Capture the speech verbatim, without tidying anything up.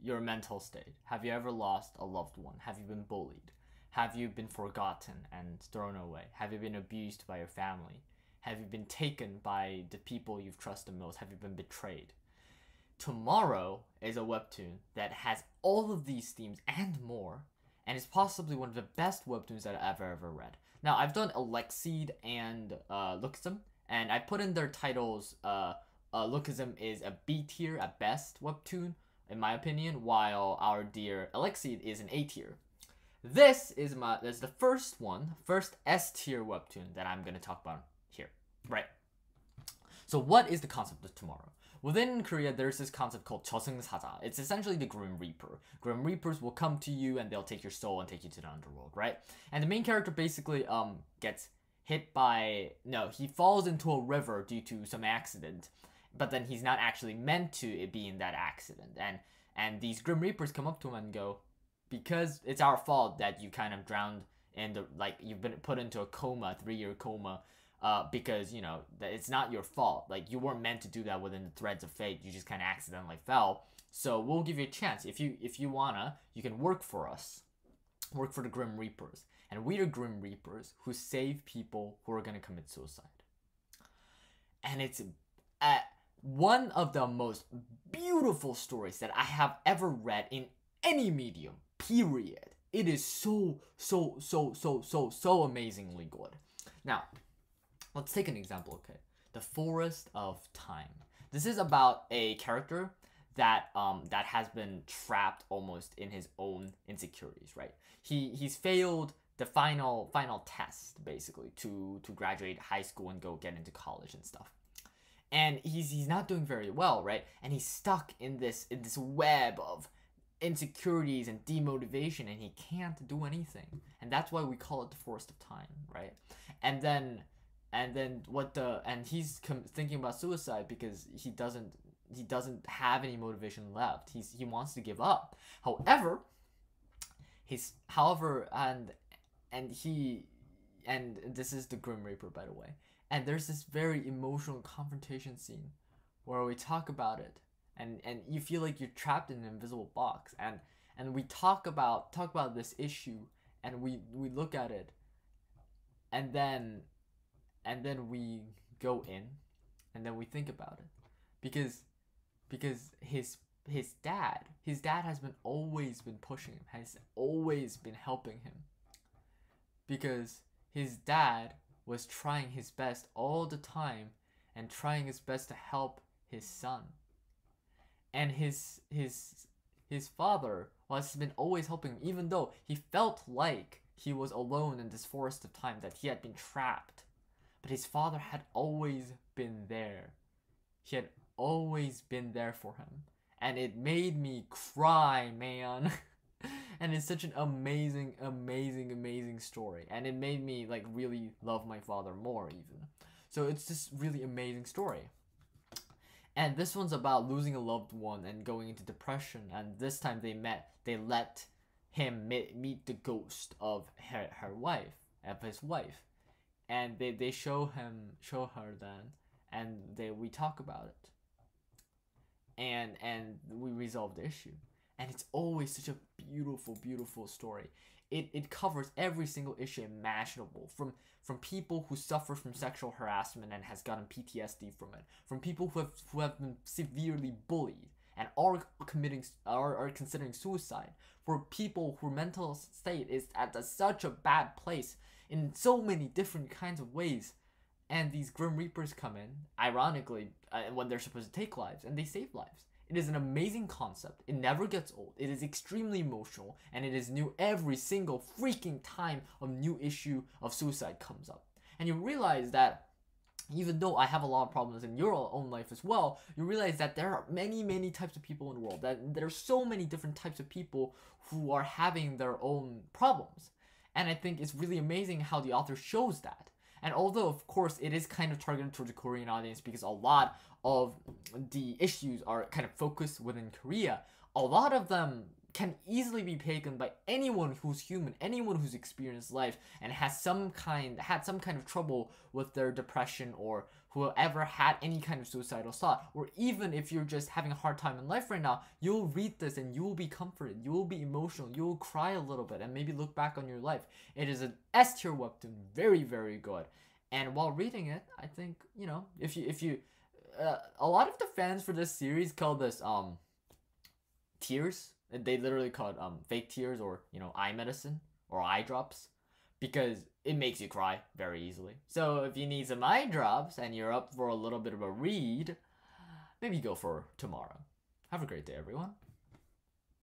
your mental state? Have you ever lost a loved one? Have you been bullied? Have you been forgotten and thrown away? Have you been abused by your family? Have you been taken by the people you've trusted most? Have you been betrayed? Tomorrow is a webtoon that has all of these themes and more, and is possibly one of the best webtoons that I've ever, ever read. Now, I've done Alexeid and uh, Lookism, and I put in their titles. Uh, uh, Lookism is a B tier at best webtoon, in my opinion, while our dear Alexeid is an A tier. This is my this is the first one, first S tier webtoon that I'm gonna talk about here, right? So, what is the concept of tomorrow? Within Korea, there's this concept called 저승사자. It's essentially the Grim Reaper. Grim Reapers will come to you and they'll take your soul and take you to the underworld, right? And the main character basically um gets hit by no, he falls into a river due to some accident, but then he's not actually meant to be in that accident. And and these Grim Reapers come up to him and go, because it's our fault that you kind of drowned in the, like, you've been put into a coma, three-year coma, uh, because, you know, that it's not your fault. Like, you weren't meant to do that within the threads of fate. You just kind of accidentally fell. So we'll give you a chance. If you if you wanna, you can work for us. Work for the Grim Reapers. And we are Grim Reapers who save people who are gonna commit suicide. And it's uh, one of the most beautiful stories that I have ever read in any medium. Period. It is so, so, so, so, so, so amazingly good. Now, let's take an example, okay? The Forest of Time. This is about a character that um that has been trapped almost in his own insecurities, right? He he's failed the final final test basically to to graduate high school and go get into college and stuff. And he's he's not doing very well, right? And he's stuck in this in this web of insecurities and demotivation, and he can't do anything, and that's why we call it the Forest of Time, right? And then and then what the and he's com- thinking about suicide because he doesn't he doesn't have any motivation left. He's he wants to give up. However, his however and and he and this is the Grim Reaper, by the way, and there's this very emotional confrontation scene where we talk about it. And, and you feel like you're trapped in an invisible box, and and we talk about talk about this issue, and we we look at it, and then and then we go in, and then we think about it, because because his his dad his dad has been always been pushing him, has always been helping him, because his dad was trying his best all the time and trying his best to help his son. And his his his father has been always helping him, even though he felt like he was alone in this Forest of Time, that he had been trapped. But his father had always been there. He had always been there for him. And it made me cry, man. And it's such an amazing, amazing, amazing story. And it made me like really love my father more even. So it's this really amazing story. And this one's about losing a loved one and going into depression. And this time they met, they let him meet, meet the ghost of her, her wife, of his wife. And they, they show him, show her then, and they we talk about it. And and we resolve the issue. And it's always such a beautiful, beautiful story. It it covers every single issue imaginable, from from people who suffer from sexual harassment and has gotten P T S D from it, from people who have who have been severely bullied and are committing are, are considering suicide, for people whose mental state is at a, such a bad place in so many different kinds of ways. And these Grim Reapers come in, ironically, uh, when they're supposed to take lives, and they save lives. It is an amazing concept. It never gets old. It is extremely emotional, and it is new every single freaking time a new issue of suicide comes up. And you realize that even though I have a lot of problems in your own life as well, you realize that there are many, many types of people in the world. That there are so many different types of people who are having their own problems. And I think it's really amazing how the author shows that. And although, of course, it is kind of targeted towards the Korean audience because a lot of the issues are kind of focused within Korea, a lot of them can easily be taken by anyone who's human, anyone who's experienced life and has some kind had some kind of trouble with their depression or who ever had any kind of suicidal thought, or even if you're just having a hard time in life right now, you'll read this and you will be comforted, you will be emotional, you will cry a little bit and maybe look back on your life. It is an S tier webtoon, very very good. And while reading it, I think, you know, if you if you uh, a lot of the fans for this series call this um tears. They literally call it um fake tears, or you know, eye medicine or eye drops, because it makes you cry very easily. So if you need some eye drops and you're up for a little bit of a read, maybe go for tomorrow. Have a great day, everyone.